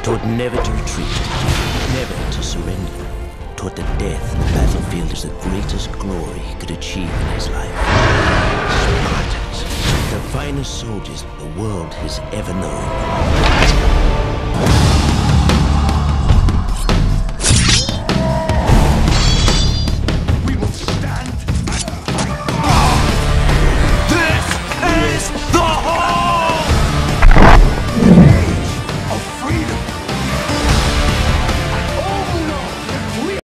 taught never to retreat, never to surrender, taught that death in the battlefield is the greatest glory he could achieve in his life. Spartans, the finest soldiers the world has ever known.